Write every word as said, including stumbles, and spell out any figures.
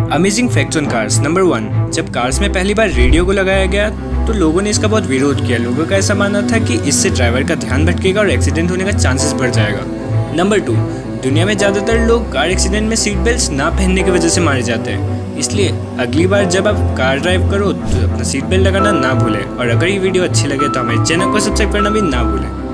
Amazing facts on cars. Number one, जब cars में पहली बार रेडियो को लगाया गया तो लोगों ने इसका बहुत विरोध किया। लोगों का ऐसा मानना था कि इससे ड्राइवर का ध्यान भटकेगा और एक्सीडेंट होने का चांसेस बढ़ जाएगा। नंबर टू, दुनिया में ज़्यादातर लोग कार एक्सीडेंट में सीट बेल्ट ना पहनने की वजह से मारे जाते हैं, इसलिए अगली बार जब आप कार ड्राइव करो तो अपना सीट बेल्ट लगाना ना भूलें। और अगर ये वीडियो अच्छी लगे तो हमारे चैनल को सब्सक्राइब करना भी ना भूलें।